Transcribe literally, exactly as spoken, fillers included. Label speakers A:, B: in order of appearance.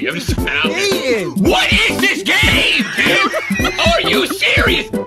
A: You ever found
B: it?
A: What is this game, dude? Are you serious?